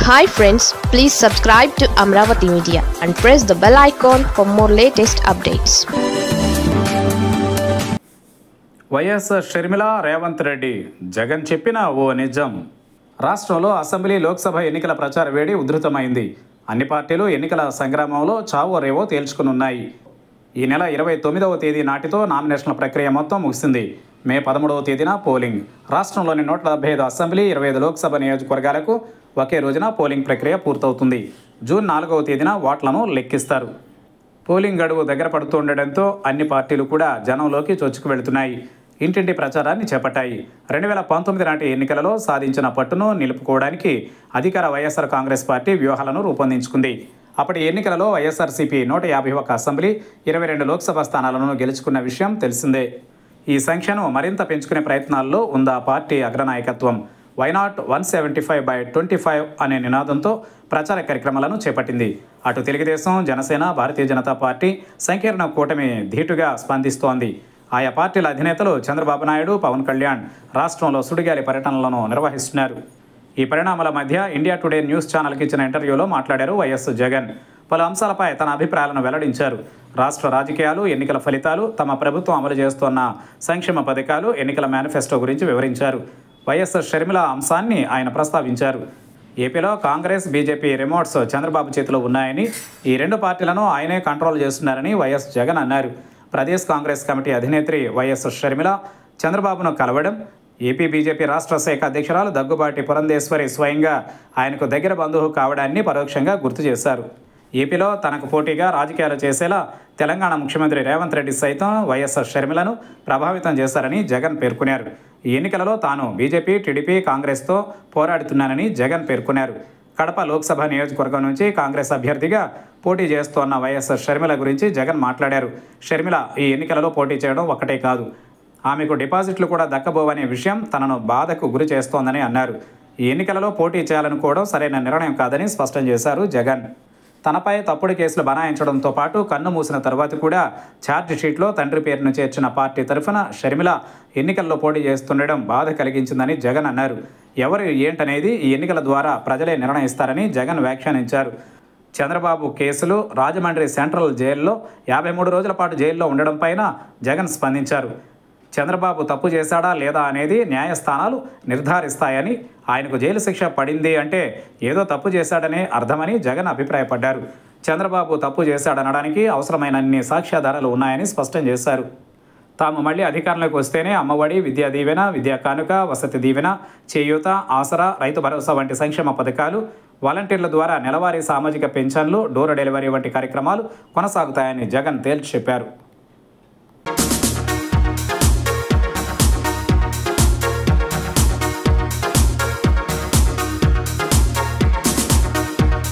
Hi friends, please subscribe to Amravati Media and press the bell icon for more latest updates. YS Sharmila Revanth Reddy Jagan చెప్పిన ఓ నిజం. రాష్ట్రంలో assembly Lok Sabha ఎన్నికల ప్రచార వేడి ఉధృతమైంది. అన్ని పార్టీలు ఎన్నికల సంగ్రామంలో చావో రేవో తేల్చుకునున్నాయి. ఈ నెల 29వ తేదీ నాటితో నామినేషన్ల ప్రక్రియ మొత్తం ముగిసింది. మే 13వ తేదీన పోలింగ్. రాష్ట్రంలోని 175 అసెంబ్లీ 25 లోక్సభ నియోజకవర్గాలకు ఒకే రోజున పోలింగ్ ప్రక్రియ పూర్తవుతుంది. జూన్ 4వ తేదీన ఓట్లను లెక్కిస్తారు. పోలింగ్ గడువు దగ్గర పడుతుండటంతో అన్ని పార్టీలు కూడా జనంలోకి చొచ్చుకు వెళుతున్నాయి. ఇంటింటి ప్రచారాన్ని చేపట్టాయి. 2019 నాటి ఎన్నికలలో సాధించిన పట్టును నిలుపుకోవడానికి అధికార వైఎస్ఆర్ కాంగ్రెస్ పార్టీ వ్యూహాలను రూపొందించుకుంది. అప్పటి ఎన్నికలలో వైఎస్ఆర్సీపీ 151 అసెంబ్లీ 22 లోక్సభ స్థానాలను గెలుచుకున్న విషయం తెలిసిందే. ఈ సంఖ్యను మరింత పెంచుకునే ప్రయత్నాల్లో ఉందా పార్టీ అగ్రనాయకత్వం. వైనాట్ 175/25 అనే నినాదంతో ప్రచార కార్యక్రమాలను చేపట్టింది. అటు తెలుగుదేశం, జనసేన, భారతీయ జనతా పార్టీ సంకీర్ణ కూటమి ధీటుగా స్పందిస్తోంది. ఆయా పార్టీల అధినేతలు చంద్రబాబు నాయుడు, పవన్ కళ్యాణ్ రాష్ట్రంలో సుడిగాలి పర్యటనలను నిర్వహిస్తున్నారు. ఈ పరిణామాల మధ్య ఇండియా టుడే న్యూస్ ఛానల్కి ఇచ్చిన ఇంటర్వ్యూలో మాట్లాడారు వైఎస్ జగన్. పలు అంశాలపై తన అభిప్రాయాలను వెల్లడించారు. రాష్ట్ర రాజకీయాలు, ఎన్నికల ఫలితాలు, తమ ప్రభుత్వం అమలు చేస్తున్న సంక్షేమ పథకాలు, ఎన్నికల మేనిఫెస్టో గురించి వివరించారు. వైఎస్ షర్మిల అంశాన్ని ఆయన ప్రస్తావించారు. ఏపీలో కాంగ్రెస్, బీజేపీ రిమోట్స్ చంద్రబాబు చేతిలో ఉన్నాయని, ఈ రెండు పార్టీలను ఆయనే కంట్రోల్ చేస్తున్నారని వైఎస్ జగన్ అన్నారు. ప్రదేశ్ కాంగ్రెస్ కమిటీ అధినేత్రి వైఎస్ షర్మిల చంద్రబాబును కలవడం, ఏపీ బీజేపీ రాష్ట్ర శాఖ అధ్యక్షురాలు దగ్గుబాటి పురంధేశ్వరి స్వయంగా ఆయనకు దగ్గర బంధువు కావడాన్ని పరోక్షంగా గుర్తు చేశారు. ఏపీలో తనకు పోటీగా రాజకీయాలు చేసేలా తెలంగాణ ముఖ్యమంత్రి రేవంత్ రెడ్డి సైతం వైఎస్ షర్మిలను ప్రభావితం చేశారని జగన్ పేర్కొన్నారు. ఈ ఎన్నికలలో తాను బీజేపీ, టీడీపీ, కాంగ్రెస్తో పోరాడుతున్నానని జగన్ పేర్కొన్నారు. కడప లోక్సభ నియోజకవర్గం నుంచి కాంగ్రెస్ అభ్యర్థిగా పోటీ చేస్తోన్న వైఎస్ షర్మిల గురించి జగన్ మాట్లాడారు. షర్మిల ఈ ఎన్నికలలో పోటీ చేయడం ఒక్కటే కాదు, ఆమెకు డిపాజిట్లు కూడా దక్కబోవనే విషయం తనను బాధకు గురి చేస్తోందని అన్నారు. ఈ ఎన్నికలలో పోటీ చేయాలనుకోవడం సరైన నిర్ణయం కాదని స్పష్టం చేశారు జగన్. తనపై తప్పుడు కేసులు బనాయించడంతో పాటు కన్ను మూసిన తర్వాత కూడా ఛార్జ్ షీట్లో తండ్రి పేరును చేర్చిన పార్టీ తరఫున షర్మిల ఎన్నికల్లో పోటీ చేస్తుండడం బాధ కలిగించిందని జగన్ అన్నారు. ఎవరు ఏంటనేది ఈ ఎన్నికల ద్వారా ప్రజలే నిర్ణయిస్తారని జగన్ వ్యాఖ్యానించారు. చంద్రబాబు కేసులు, రాజమండ్రి సెంట్రల్ జైల్లో 53 రోజుల పాటు జైల్లో ఉండడం పైన జగన్ స్పందించారు. చంద్రబాబు తప్పు చేశాడా లేదా అనేది న్యాయస్థానాలు నిర్ధారిస్తాయని, ఆయనకు జైలు శిక్ష పడింది అంటే ఏదో తప్పు చేశాడనే అర్థమని జగన్ అభిప్రాయపడ్డారు. చంద్రబాబు తప్పు చేశాడనడానికి అవసరమైనన్ని సాక్ష్యాధారాలు ఉన్నాయని స్పష్టం చేశారు. తాము మళ్లీ అధికారంలోకి వస్తేనే అమ్మఒడి, విద్యా దీవెన, విద్యా కానుక, వసతి దీవెన, చేయూత, ఆసరా, రైతు భరోసా వంటి సంక్షేమ పథకాలు, వాలంటీర్ల ద్వారా నెలవారీ సామాజిక పెన్షన్లు, డోర్ డెలివరీ వంటి కార్యక్రమాలు కొనసాగుతాయని జగన్ తేల్చి చెప్పారు.